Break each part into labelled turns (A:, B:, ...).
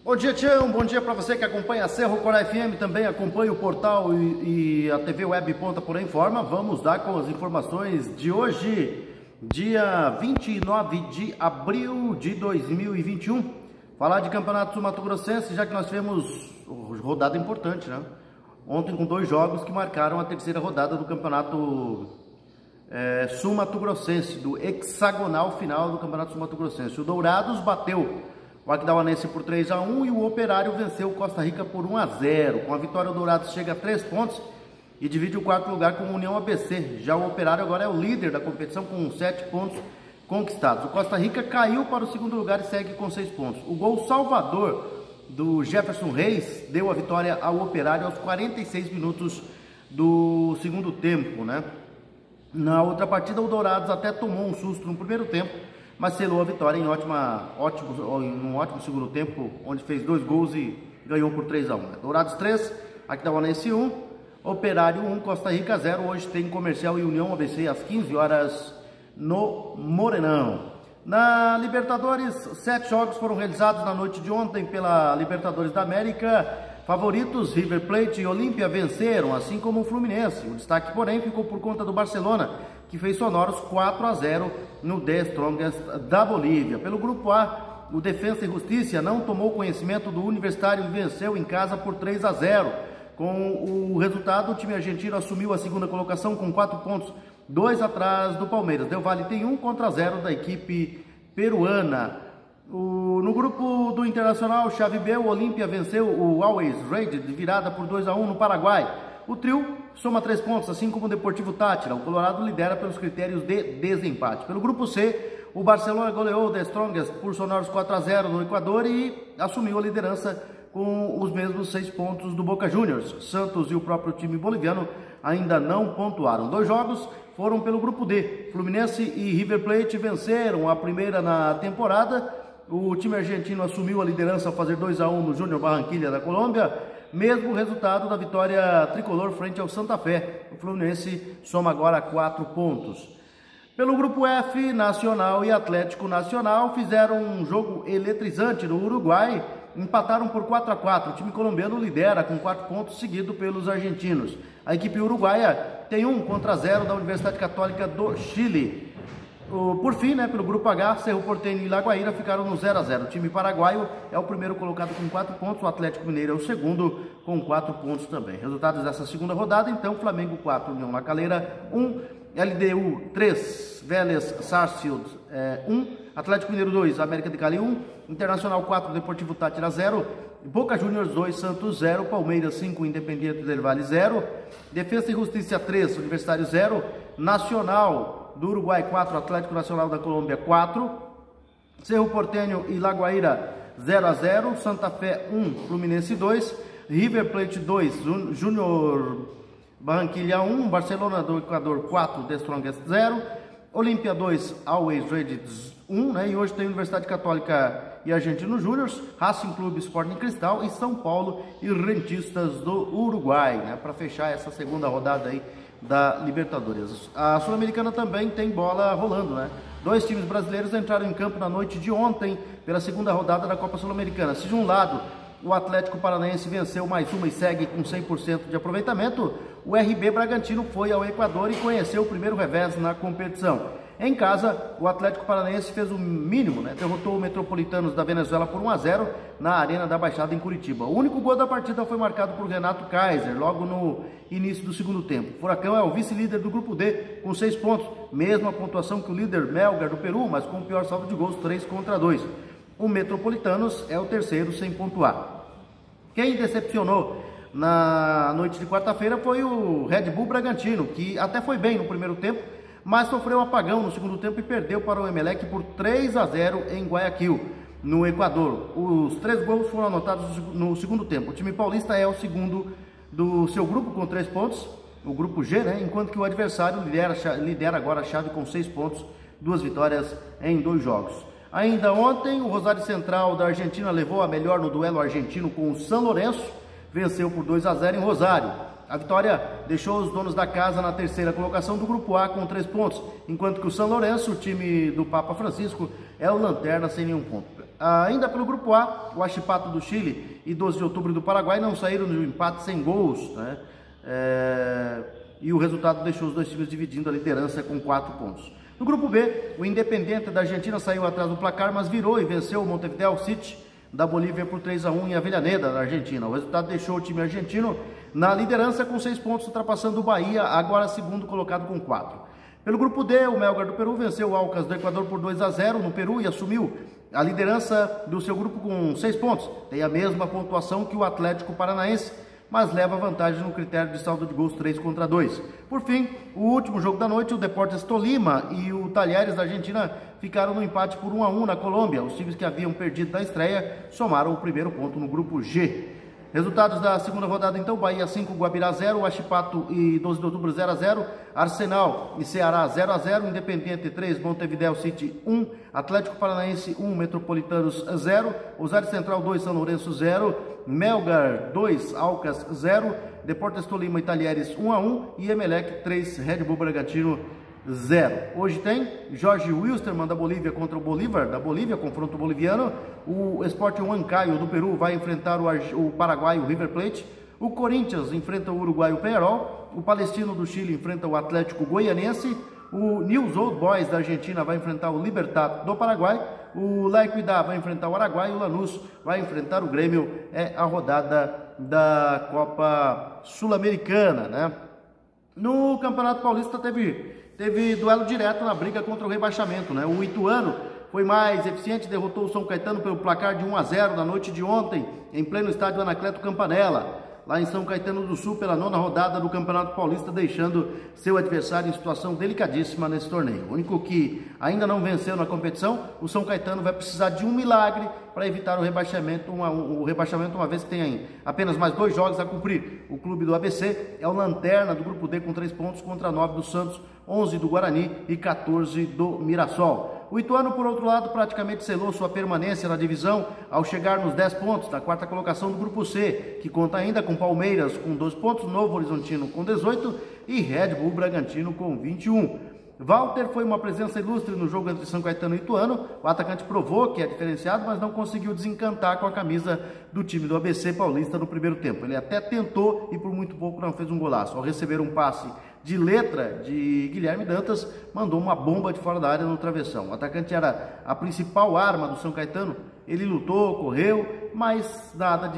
A: Bom dia, Tião. Bom dia para você que acompanha a Cerro Corá FM, também acompanha o portal e a TV Web Ponta Porã Informa. Vamos dar com as informações de hoje, dia 29 de abril de 2021. Falar de Campeonato Sul-Mato-Grossense, já que nós tivemos rodada importante, né? Ontem com 2 jogos que marcaram a terceira rodada do Campeonato Sul-Mato-Grossense, do hexagonal final do Campeonato Sul-Mato-Grossense. O Dourados bateu o Aquidauanense por 3-1 e o Operário venceu o Costa Rica por 1-0. Com a vitória, o Dourados chega a 3 pontos e divide o 4º lugar com a União ABC. Já o Operário agora é o líder da competição com 7 pontos conquistados. O Costa Rica caiu para o 2º lugar e segue com 6 pontos. O gol salvador do Jefferson Reis deu a vitória ao Operário aos 46 minutos do segundo tempo, né? Na outra partida, o Dourados até tomou um susto no primeiro tempo, mas selou a vitória em um ótimo segundo tempo, onde fez 2 gols e ganhou por 3-1. Dourados 3, Aquidauanense 1, Operário 1, Costa Rica 0. Hoje tem Comercial e União ABC às 15 horas no Morenão. Na Libertadores, 7 jogos foram realizados na noite de ontem pela Libertadores da América. Favoritos, River Plate e Olímpia venceram, assim como o Fluminense. O destaque, porém, ficou por conta do Barcelona, que fez sonoros 4-0 no The Strongest da Bolívia. Pelo Grupo A, o Defensa e Justiça não tomou conhecimento do Universitário e venceu em casa por 3-0. Com o resultado, o time argentino assumiu a 2ª colocação com 4 pontos, 2 atrás do Palmeiras. Del Valle tem 1-0 da equipe peruana. No grupo do Internacional, chave B, o Olímpia venceu o Always Ready de virada por 2-1 no Paraguai. O trio soma 3 pontos, assim como o Deportivo Táchira. O Colorado lidera pelos critérios de desempate. Pelo grupo C, o Barcelona goleou o The Strongest por sonoros 4-0 no Equador e assumiu a liderança com os mesmos 6 pontos do Boca Juniors. Santos e o próprio time boliviano ainda não pontuaram. 2 jogos foram pelo grupo D. Fluminense e River Plate venceram a primeira na temporada. O time argentino assumiu a liderança ao fazer 2-1 no Júnior Barranquilla da Colômbia. Mesmo resultado da vitória tricolor frente ao Santa Fé. O Fluminense soma agora 4 pontos. Pelo grupo F, Nacional e Atlético Nacional fizeram um jogo eletrizante no Uruguai. Empataram por 4-4. O time colombiano lidera com 4 pontos, seguido pelos argentinos. A equipe uruguaia tem 1-0 da Universidade Católica do Chile. Por fim, pelo grupo H, Cerro Porteño e Lagoaíra ficaram no 0-0. O time paraguaio é o primeiro colocado com 4 pontos, o Atlético Mineiro é o segundo com 4 pontos também. Resultados dessa segunda rodada, então: Flamengo 4, União La Calera 1, LDU 3, Vélez Sarsfield 1, Atlético Mineiro 2, América de Cali 1, Internacional 4, Deportivo Táchira 0, Boca Juniors 2, Santos 0, Palmeiras 5, Independiente del Valle 0, Defensa e Justiça 3, Universitário 0, Nacional do Uruguai 4, Atlético Nacional da Colômbia 4, Cerro Porteño e Lagoaíra 0-0, Santa Fé 1, Fluminense 2, River Plate 2, Júnior Barranquilla 1, Barcelona do Equador 4, The Strongest 0, Olímpia 2, Always Ready 1, e hoje tem Universidade Católica e Argentino Júniors, Racing Clube, Sporting Cristal e São Paulo e Rentistas do Uruguai, para fechar essa segunda rodada aí da Libertadores. A Sul-Americana também tem bola rolando, 2 times brasileiros entraram em campo na noite de ontem pela segunda rodada da Copa Sul-Americana. Se de um lado o Atlético Paranaense venceu mais uma e segue com 100% de aproveitamento, o RB Bragantino foi ao Equador e conheceu o primeiro revés na competição. Em casa, o Atlético Paranaense fez o mínimo, derrotou o Metropolitanos da Venezuela por 1-0 na Arena da Baixada em Curitiba. O único gol da partida foi marcado por Renato Kaiser, logo no início do segundo tempo. O Furacão é o vice-líder do grupo D, com 6 pontos, mesma pontuação que o líder Melgar do Peru, mas com o pior saldo de gols, 3-2. O Metropolitanos é o terceiro sem pontuar. Quem decepcionou na noite de quarta-feira foi o Red Bull Bragantino, que até foi bem no primeiro tempo, mas sofreu um apagão no segundo tempo e perdeu para o Emelec por 3-0 em Guayaquil, no Equador. Os 3 gols foram anotados no segundo tempo. O time paulista é o segundo do seu grupo com 3 pontos, o grupo G, enquanto que o adversário lidera agora a chave com 6 pontos, 2 vitórias em 2 jogos. Ainda ontem, o Rosário Central da Argentina levou a melhor no duelo argentino com o São Lourenço, venceu por 2-0 em Rosário. A vitória deixou os donos da casa na terceira colocação do Grupo A com 3 pontos, enquanto que o São Lourenço, o time do Papa Francisco, é o lanterna sem nenhum ponto. Ainda pelo grupo A, o Huachipato do Chile e 12 de outubro do Paraguai não saíram no empate sem gols, né? E o resultado deixou os dois times dividindo a liderança com 4 pontos. No grupo B, o Independiente da Argentina saiu atrás do placar, mas virou e venceu o Montevideo City da Bolívia por 3-1 em Avellaneda, na Argentina. O resultado deixou o time argentino na liderança com 6 pontos, ultrapassando o Bahia, agora segundo colocado com 4. Pelo grupo D, o Melgar do Peru venceu o Aucas do Equador por 2-0 no Peru e assumiu a liderança do seu grupo com 6 pontos. Tem a mesma pontuação que o Atlético Paranaense, mas leva vantagem no critério de saldo de gols 3-2. Por fim, o último jogo da noite, o Deportes Tolima e o Talleres da Argentina ficaram no empate por 1-1 na Colômbia. Os times que haviam perdido na estreia somaram o primeiro ponto no grupo G. Resultados da segunda rodada então: Bahia 5, Guabirá 0, Huachipato e 12 de outubro 0-0, Arsenal e Ceará 0-0, Independiente 3, Montevideo City 1, Atlético Paranaense 1, Metropolitanos 0, Rosário Central 2, São Lourenço 0, Melgar 2, Aucas 0, Deportes Tolima e Talleres 1-1 e Emelec 3, Red Bull Bragantino 0. Hoje tem Jorge Wilstermann da Bolívia contra o Bolívar da Bolívia, confronto boliviano. O Sport Huancayo do Peru vai enfrentar o paraguaio River Plate. O Corinthians enfrenta o uruguaio Peñarol. O Palestino do Chile enfrenta o Atlético Goianiense. O News Old Boys da Argentina vai enfrentar o Libertad do Paraguai. O La Equidad vai enfrentar o Araguai. O Lanús vai enfrentar o Grêmio. É a rodada da Copa Sul-Americana, né? No Campeonato Paulista teve duelo direto na briga contra o rebaixamento, né? O Ituano foi mais eficiente, derrotou o São Caetano pelo placar de 1-0 na noite de ontem, em pleno estádio Anacleto Campanella, lá em São Caetano do Sul, pela 9ª rodada do Campeonato Paulista, deixando seu adversário em situação delicadíssima nesse torneio. O único que ainda não venceu na competição, o São Caetano vai precisar de um milagre para evitar o rebaixamento, uma vez que tem apenas mais 2 jogos a cumprir. O clube do ABC é o lanterna do grupo D com 3 pontos contra 9 do Santos, 11 do Guarani e 14 do Mirassol. O Ituano, por outro lado, praticamente selou sua permanência na divisão ao chegar nos 10 pontos da 4ª colocação do grupo C, que conta ainda com Palmeiras com 12 pontos, Novo Horizontino com 18 e Red Bull Bragantino com 21. Walter foi uma presença ilustre no jogo entre São Caetano e Ituano. O atacante provou que é diferenciado, mas não conseguiu desencantar com a camisa do time do ABC Paulista no primeiro tempo. Ele até tentou e por muito pouco não fez um golaço. Ao receber um passe de letra de Guilherme Dantas, mandou uma bomba de fora da área no travessão. O atacante era a principal arma do São Caetano. Ele lutou, correu, mas nada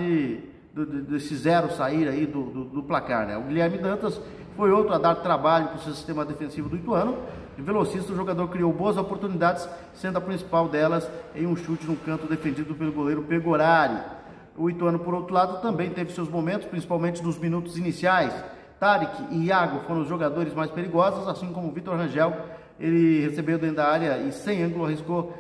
A: desse zero sair aí do placar, né? O Guilherme Dantas foi outro a dar trabalho para o seu sistema defensivo do Ituano. De velocista, o jogador criou boas oportunidades, sendo a principal delas em um chute no canto defendido pelo goleiro Pegorari. O Ituano, por outro lado, também teve seus momentos, principalmente nos minutos iniciais. Tarek e Iago foram os jogadores mais perigosos, assim como o Vitor Rangel. Ele recebeu dentro da área e sem ângulo arriscou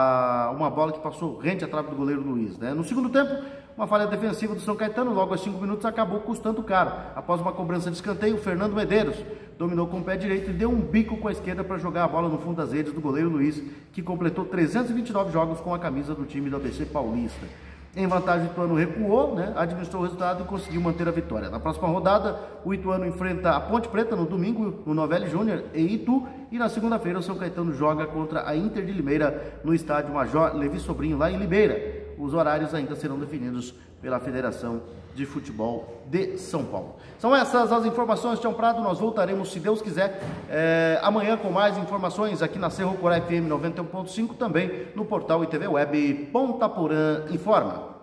A: uma bola que passou rente à trave do goleiro Luiz, né? No segundo tempo, uma falha defensiva do São Caetano, logo aos 5 minutos, acabou custando caro. Após uma cobrança de escanteio, o Fernando Medeiros dominou com o pé direito e deu um bico com a esquerda para jogar a bola no fundo das redes do goleiro Luiz, que completou 329 jogos com a camisa do time do ABC Paulista. Em vantagem, o Ituano recuou, né? Administrou o resultado e conseguiu manter a vitória. Na próxima rodada, o Ituano enfrenta a Ponte Preta no domingo, no Novelli Júnior, em Itu. E na segunda-feira, o São Caetano joga contra a Inter de Limeira, no estádio Major Levi Sobrinho, lá em Limeira. Os horários ainda serão definidos pela Federação de Futebol de São Paulo. São essas as informações, Tião Prado. Nós voltaremos, se Deus quiser, amanhã com mais informações aqui na Cerro Corá FM 91.5, também no portal ITV Web Ponta Porã Informa.